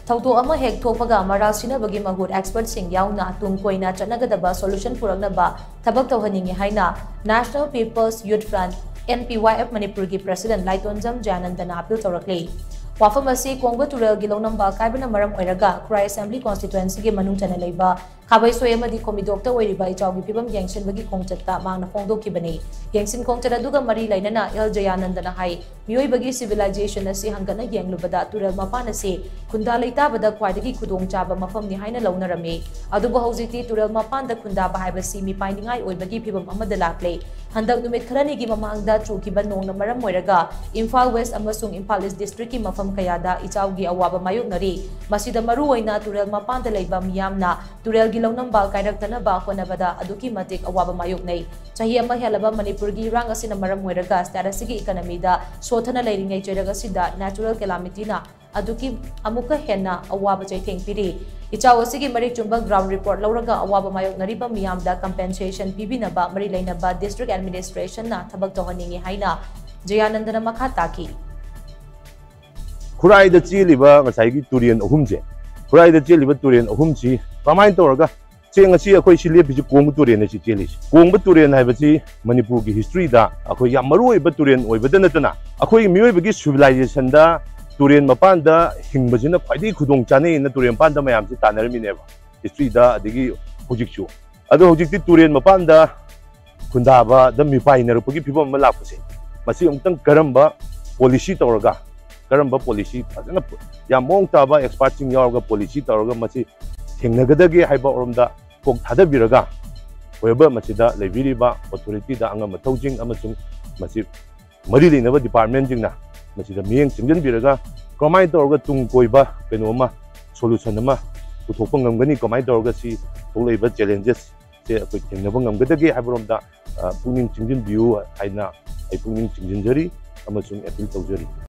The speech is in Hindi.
थौदोक अमा हेक थोपगा मराल सिनबगी महुत एक्सपर्ट सिंग याउना तुंग कोइना चनगदबा सोल्यूशन पुरकनबा थबक तौहनिंगे हाइना national people's youth front NPYF Manipur की प्रेसिडेंट लाइतोंजम जयानंदना अपील तौरकले वाफम असी कोंगबा तुरल की लौनंबा कायबना मरम ओइरगा खुराई असेंबली कॉन्स्टिट्यूएंसी के मनुंग चने लेबा खाबैसोय अमदी कोमिदोक्ता ओइरिबा इचाउगी फिबम यंगसिनबगी कोंगचत्ता मांगना फोंदोकिबने यंगसिन कोंगचत अदुगा मरी लैनना एल जयानंदना हाई मियोइबगी सिविलाइजेशन असी हंगना यंगलुबदा तुरल मपान असी खुंदा लेताबदा ख्वाइदगी खुदोंग चाबा मफमनि हाइना लौनरमे अदुबो हौजिति तुरल मपानदा खुंदाबा हाइबसी मिपाइनिंगाई ओइबगी फिबम अमदा लाक्ले हंदक नुमित खरनिगी ममांगदा चुकिबा नोंगना मरम ओइरगा इम्फाल वेस्ट अमसुंग इम्फाल ईस्ट डिस्ट्रिक्ट की मफम कयादा इचाउगी अवाबा मायोगनरी मसिदा मरु ओइना तुरल मपानदा लेबा मियामना तुरल की लौनंबा कायरक्तनबा होनबदा अदुकी मतिक अवाबा मायोगनै चाही अमा हेलबा मणिपुर की रांग असिना मरम ओइरगा स्टेटस की इकोनॉमीदा सोथना लेरिंगै चैरगा सिदा नेचुरल कैलामिटीना अदुकी अमुका हेन्ना अवाबा चैथेंग पिरी इचाउ असिगी मरिक चुंबा ग्राउंड रिपोर्ट लौरगा अवाबा मायोगनरिबा मियामदा कंपेंसेशन पिबिनबा मरि लैनबा डिस्ट्रिक्ट एडमिनिस्ट्रेशन ना थबक तौहनिंगे हाइना जयानंदना मखा ताकी खुराइदा चेलिबा ngसाइगी तुरियन अहुमजे खुराइदा चेलिबा तुरियन अहुमसी कमाइन तौरगा चेंग असि अखोइ सि लेपिजि कोंग तुरियन सि चेलिस कोंग तुरियन हाइबसि मणिपुर की हिस्ट्री दा अखोइ या मरु ओइबा तुरियन ओइबदा नतना अखोइ मियोइबगी सिविलाइजेशन दा तुरियन मपान दा हिंगबजिना ख्वाइदि खुदोंग चाने न तुरियन पान दा मयामसि तानरमिनेबा हिस्ट्री दा अदिगी हुजिकचु अदो हुजिकति तुरियन मपान दा खुंदाबा दा मिपाइनरपगी फिबम मा लापसे मसि अमतंग करंबा पॉलिसी तौरगा करंबा पॉलिसी फजना या मोंग ताबा एक्सपर्ट सिंग यावगा पॉलिसी तौरगा मसि थेंगनगदगे हाइबा ओरमदा कोक थादबिरगा होयबा मसिदा लेबिरिबा ऑथोरिटी दा अंगा मथौजिंग अमसुंग मसि मरि लेनबा डिपार्टमेंट जिंगना मसिदा मियंग चिंगनबिरगा कमाइ तौरगा तुंग कोइबा केनोमा सोल्यूशन अमा पुथोपा ngamgani कमाइ तौरगा सि थोलैबा चैलेंजेस से अखोइ थेंगनबा ngamgदगे हाइबरोमदा पुनिंग चिंजिन बियु हाइना आई पुनिंग चिंजिनजरी अमसुंग अपील तौजरी।